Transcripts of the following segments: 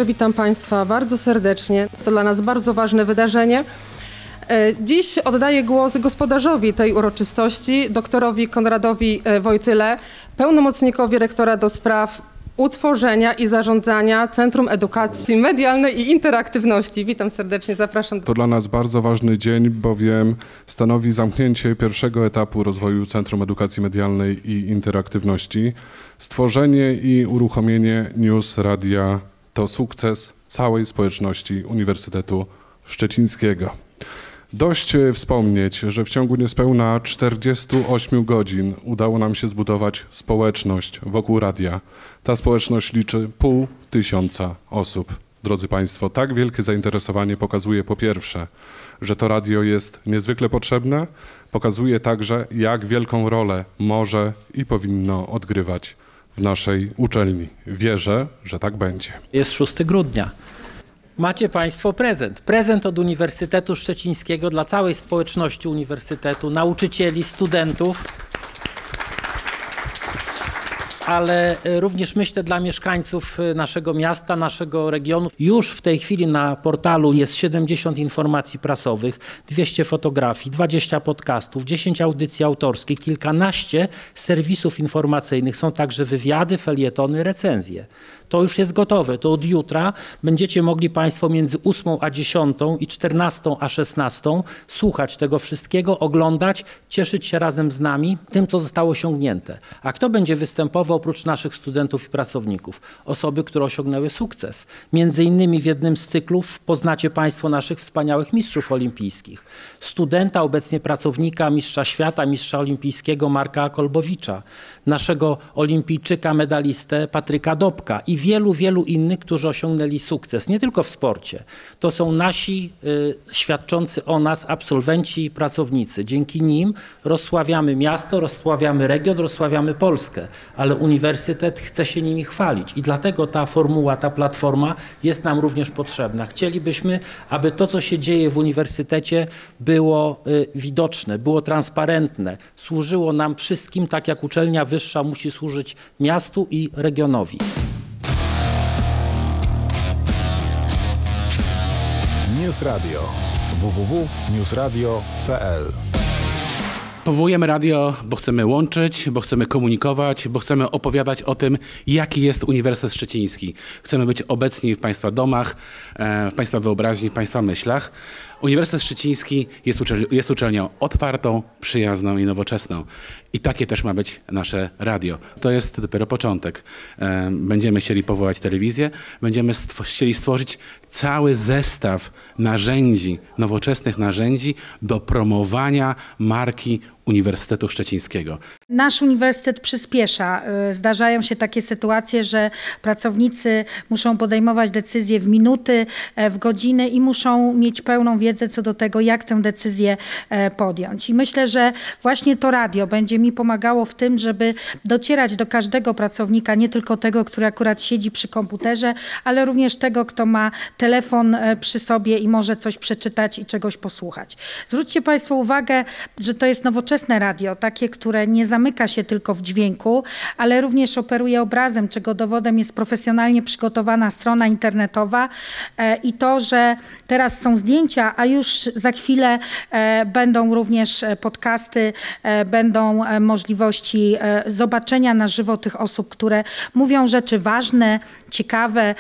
Witam Państwa bardzo serdecznie. To dla nas bardzo ważne wydarzenie. Dziś oddaję głos gospodarzowi tej uroczystości, doktorowi Konradowi Wojtyle, pełnomocnikowi rektora do spraw utworzenia i zarządzania Centrum Edukacji Medialnej i Interaktywności. Witam serdecznie, zapraszam. To dla nas bardzo ważny dzień, bowiem stanowi zamknięcie pierwszego etapu rozwoju Centrum Edukacji Medialnej i Interaktywności. Stworzenie i uruchomienie News Radia to sukces całej społeczności Uniwersytetu Szczecińskiego. Dość wspomnieć, że w ciągu niespełna 48 godzin udało nam się zbudować społeczność wokół radia. Ta społeczność liczy 500 osób. Drodzy Państwo, tak wielkie zainteresowanie pokazuje po pierwsze, że to radio jest niezwykle potrzebne, pokazuje także, jak wielką rolę może i powinno odgrywać w naszej uczelni. Wierzę, że tak będzie. Jest 6 grudnia. Macie Państwo prezent. Prezent od Uniwersytetu Szczecińskiego dla całej społeczności Uniwersytetu, nauczycieli, studentów, ale również myślę dla mieszkańców naszego miasta, naszego regionu. Już w tej chwili na portalu jest 70 informacji prasowych, 200 fotografii, 20 podcastów, 10 audycji autorskich, kilkanaście serwisów informacyjnych. Są także wywiady, felietony, recenzje. To już jest gotowe. To od jutra będziecie mogli Państwo między 8 a 10 i 14 a 16 słuchać tego wszystkiego, oglądać, cieszyć się razem z nami tym, co zostało osiągnięte. A kto będzie występował oprócz naszych studentów i pracowników? Osoby, które osiągnęły sukces. Między innymi w jednym z cyklów poznacie Państwo naszych wspaniałych mistrzów olimpijskich. Studenta, obecnie pracownika, mistrza świata, mistrza olimpijskiego Marka Kolbowicza, naszego olimpijczyka, medalistę Patryka Dobka i wielu, wielu innych, którzy osiągnęli sukces, nie tylko w sporcie. To są nasi świadczący o nas absolwenci i pracownicy. Dzięki nim rozsławiamy miasto, rozsławiamy region, rozsławiamy Polskę, ale uniwersytet chce się nimi chwalić i dlatego ta formuła, ta platforma jest nam również potrzebna. Chcielibyśmy, aby to, co się dzieje w uniwersytecie, było widoczne, było transparentne, służyło nam wszystkim, tak jak uczelnia wyższa musi służyć miastu i regionowi. News Radio. www.newsradio.pl. Powołujemy radio, bo chcemy łączyć, bo chcemy komunikować, bo chcemy opowiadać o tym, jaki jest Uniwersytet Szczeciński. Chcemy być obecni w Państwa domach, w Państwa wyobraźni, w Państwa myślach. Uniwersytet Szczeciński jest uczelnią otwartą, przyjazną i nowoczesną. I takie też ma być nasze radio. To jest dopiero początek. Będziemy chcieli powołać telewizję, będziemy chcieli stworzyć cały zestaw narzędzi, nowoczesnych narzędzi do promowania marki Uniwersytetu Szczecińskiego. Nasz uniwersytet przyspiesza. Zdarzają się takie sytuacje, że pracownicy muszą podejmować decyzje w minuty, w godziny i muszą mieć pełną wiedzę co do tego, jak tę decyzję podjąć. I myślę, że właśnie to radio będzie mi pomagało w tym, żeby docierać do każdego pracownika, nie tylko tego, który akurat siedzi przy komputerze, ale również tego, kto ma telefon przy sobie i może coś przeczytać i czegoś posłuchać. Zwróćcie Państwo uwagę, że to jest nowoczesne radio, takie, które nie zamyka się tylko w dźwięku, ale również operuje obrazem, czego dowodem jest profesjonalnie przygotowana strona internetowa i to, że teraz są zdjęcia, a już za chwilę będą również podcasty, będą możliwości zobaczenia na żywo tych osób, które mówią rzeczy ważne, ciekawe,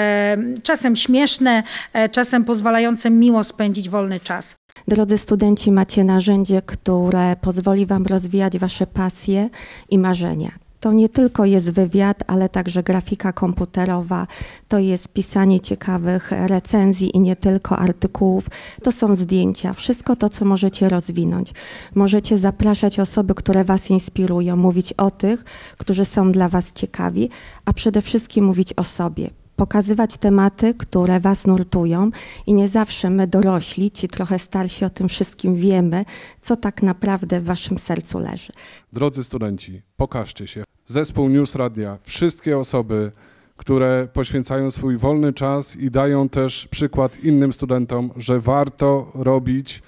czasem śmieszne, czasem pozwalające miło spędzić wolny czas. Drodzy studenci, macie narzędzie, które pozwoli Wam rozwijać Wasze pasje i marzenia. To nie tylko jest wywiad, ale także grafika komputerowa, to jest pisanie ciekawych recenzji i nie tylko artykułów, to są zdjęcia, wszystko to, co możecie rozwinąć. Możecie zapraszać osoby, które Was inspirują, mówić o tych, którzy są dla Was ciekawi, a przede wszystkim mówić o sobie. Pokazywać tematy, które Was nurtują i nie zawsze my dorośli, ci trochę starsi o tym wszystkim wiemy, co tak naprawdę w Waszym sercu leży. Drodzy studenci, pokażcie się. Zespół News Radia, wszystkie osoby, które poświęcają swój wolny czas i dają też przykład innym studentom, że warto robić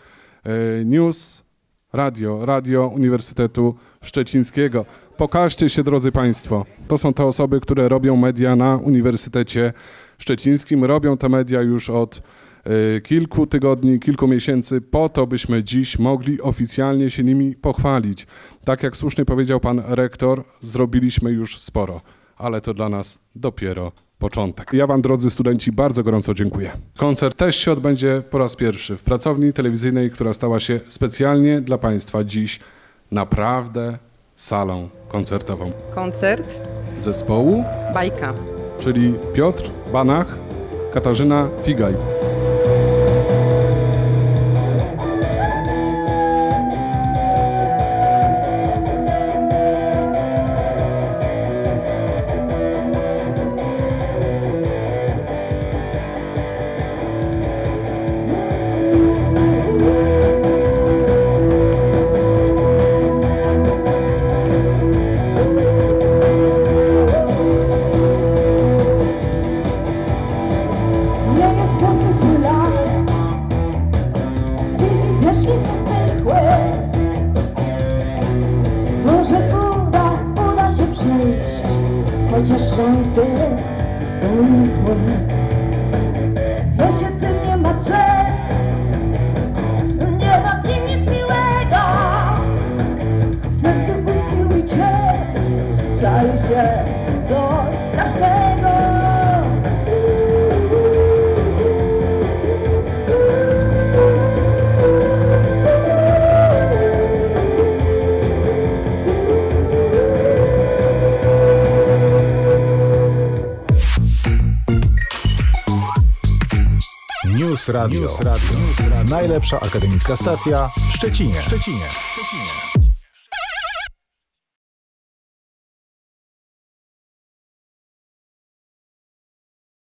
News Radio Uniwersytetu Szczecińskiego. Pokażcie się, drodzy Państwo. To są te osoby, które robią media na Uniwersytecie szczecińskim. Robią te media już od kilku tygodni, kilku miesięcy po to, byśmy dziś mogli oficjalnie się nimi pochwalić. Tak jak słusznie powiedział pan rektor, zrobiliśmy już sporo, ale to dla nas dopiero początek. Ja wam, drodzy studenci, bardzo gorąco dziękuję. Koncert też się odbędzie po raz pierwszy w pracowni telewizyjnej, która stała się specjalnie dla państwa dziś naprawdę salą koncertową. Koncert Zespołu, Bajka. czyli Piotr Banach, Katarzyna Figaj. Chociaż szanse są nikłe. W lesie tym nie ma drzew, nie ma w nim nic miłego. W sercu utkwił i czai się coś strasznego. News Radio. Najlepsza akademicka stacja w Szczecinie.